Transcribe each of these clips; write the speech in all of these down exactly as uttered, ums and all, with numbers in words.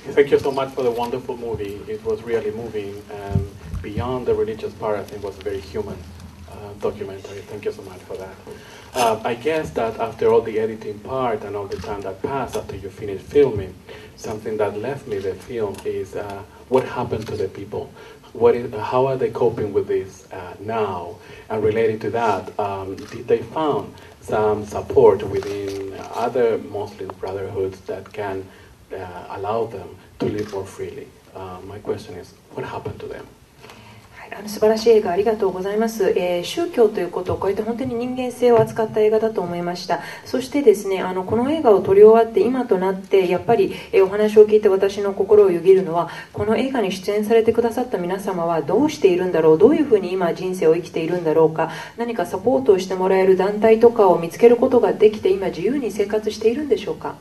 Thank you so much for the wonderful movie. It was really moving, and beyond the religious part, I think it was a very human uh, documentary. Thank you so much for that. Uh, I guess that after all the editing part and all the time that passed after you finished filming, something that left me the film is uh, what happened to the people. What is, how are they coping with this uh, now? And related to that, um, did they found some support within other Muslim brotherhoods that can uh, allow them to live more freely? Uh, my question is, what happened to them? あの素晴らしい映画ありがとうございます、えー、宗教ということをこうやって本当に人間性を扱った映画だと思いました。そしてですね、あのこの映画を撮り終わって今となってやっぱり、えー、お話を聞いて私の心をよぎるのは、この映画に出演されてくださった皆様はどうしているんだろう、どういうふうに今人生を生きているんだろうか、何かサポートをしてもらえる団体とかを見つけることができて今自由に生活しているんでしょうか。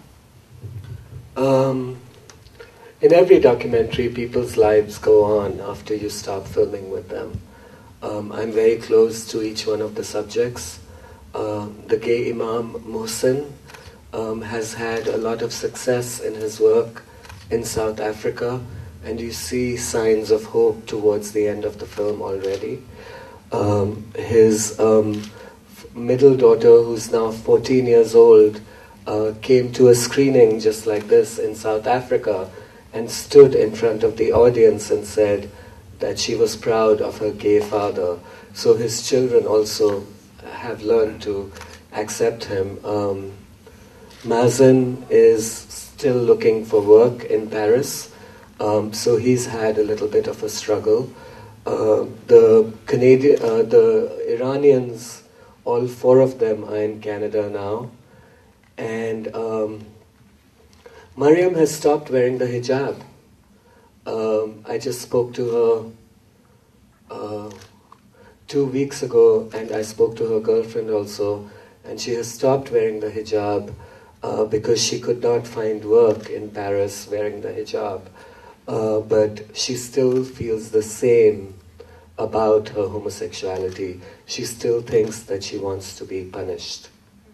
um In every documentary, people's lives go on after you stop filming with them. Um, I'm very close to each one of the subjects. Uh, the gay Imam Mohsen um, has had a lot of success in his work in South Africa, and you see signs of hope towards the end of the film already. Um, his um, middle daughter, who's now fourteen years old, uh, came to a screening just like this in South Africa, and stood in front of the audience and said that she was proud of her gay father. So his children also have learned to accept him. Um, Mazen is still looking for work in Paris, um, so he's had a little bit of a struggle. Uh, the Canadian, uh, the Iranians, all four of them are in Canada now, and um, Mariam has stopped wearing the hijab. Um, I just spoke to her uh, two weeks ago, and I spoke to her girlfriend also, and she has stopped wearing the hijab uh, because she could not find work in Paris wearing the hijab. Uh, but she still feels the same about her homosexuality. She still thinks that she wants to be punished.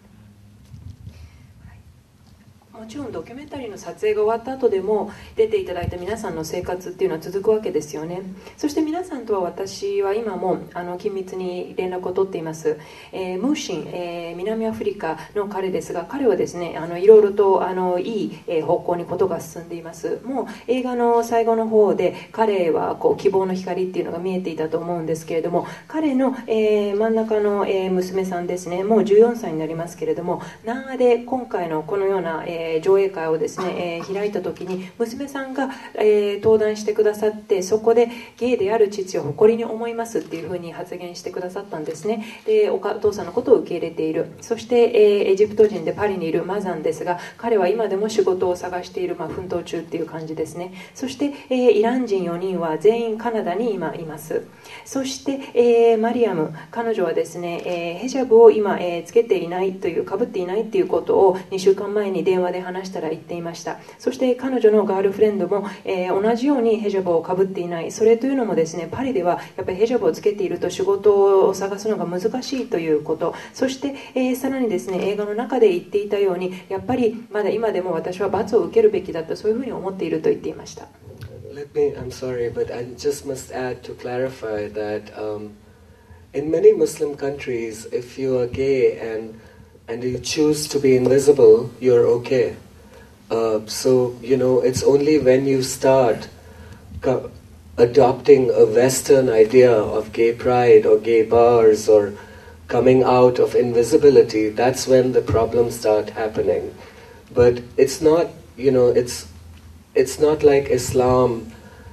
もちろんドキュメンタリーの撮影が終わった後でも出ていただいた皆さんの生活っていうのは続くわけですよね。そして皆さんとは私は今もあの緊密に連絡を取っています。えー、ムーシン、えー、南アフリカの彼ですが、彼はですね、あのいろいろとあのいい、えー、方向にことが進んでいます。もう映画の最後の方で彼はこう希望の光っていうのが見えていたと思うんですけれども、彼の、えー、真ん中の、えー、娘さんですね、もうじゅうよんさいになりますけれども、南アで今回のこのような、えー上映会をですね、えー、開いた時に娘さんが、えー、登壇してくださって、そこでゲイである父を誇りに思いますっていうふうに発言してくださったんですね。で、お父さんのことを受け入れている。そして、えー、エジプト人でパリにいるマザンですが、彼は今でも仕事を探している、まあ、奮闘中っていう感じですね。そして、えー、イラン人よにんは全員カナダに今います。そして、えー、マリアム、彼女はですね、えー、ヘジャブを今、えー、つけていないという、かぶっていないっていうことをにしゅうかんまえに電話で話したら言っていました。そして彼女のガールフレンドも、えー、同じようにヘジャブをかぶっていない。それというのもですね、パリではやっぱりヘジャブをつけていると仕事を探すのが難しいということ。そして、えー、さらにですね、映画の中で言っていたように、やっぱりまだ今でも私は罰を受けるべきだと、そういうふうに思っていると言っていました。 Let me, I'm sorry, but I just must add to clarify that um, in many Muslim countries, if you are gay and and you choose to be invisible, you're okay. Uh, so, you know, it's only when you start co- adopting a Western idea of gay pride or gay bars or coming out of invisibility, that's when the problems start happening. But it's not, you know, it's it's not like Islam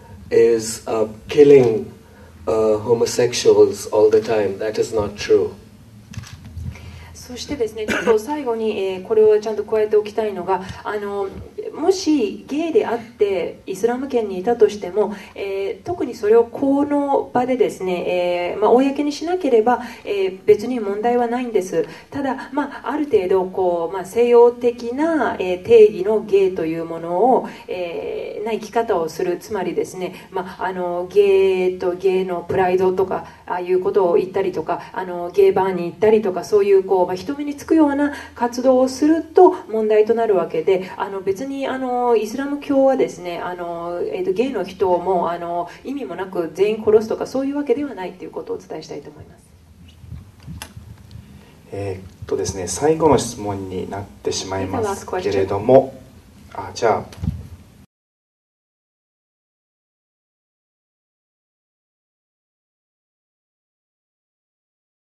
is uh, killing uh, homosexuals all the time. That is not true. そしてですね、ちょっと最後に、えー、これをちゃんと加えておきたいのが、あのもしゲイであってイスラム圏にいたとしても、えー、特にそれをこの場でですね、えーまあ、公にしなければ、えー、別に問題はないんです。ただ、まあ、ある程度こう、まあ、西洋的な、えー、定義のゲイというものを、えー、な生き方をする、つまりですね、まあ、あのゲイとゲイのプライドとかああいうことを言ったりとか、あのゲイバーに行ったりとか、そういうこう、まあ、一人目につくような活動をすると問題となるわけで、あの別にあのイスラム教はですね、あの、えー、とゲイの人をもあの意味もなく全員殺すとかそういうわけではないということをお伝えしたいと思います。 えーっとですね、最後の質問になってしまいますけれども、あ、じゃあ